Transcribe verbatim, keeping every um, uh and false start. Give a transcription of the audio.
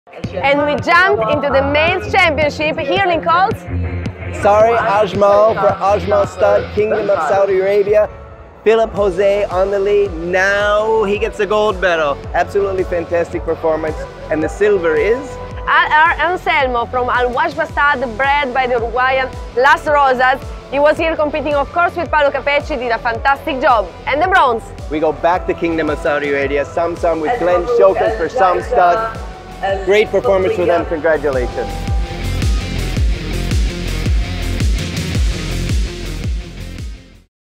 And we jump into the males championship, Yearling Colts. SARI Ajmal for Ajmal Stud, Kingdom of Saudi Arabia. Philip Jose on the lead. Now he gets the gold medal. Absolutely fantastic performance. And the silver is? Anselmo from W A H C Stud, bred by the Uruguayan Las Rosas. He was here competing, of course, with Paolo Capecci, did a fantastic job. And the bronze? We go back to Kingdom of Saudi Arabia. Some, some with Glenn Shokin for some stud. Great performance for them. Congratulations.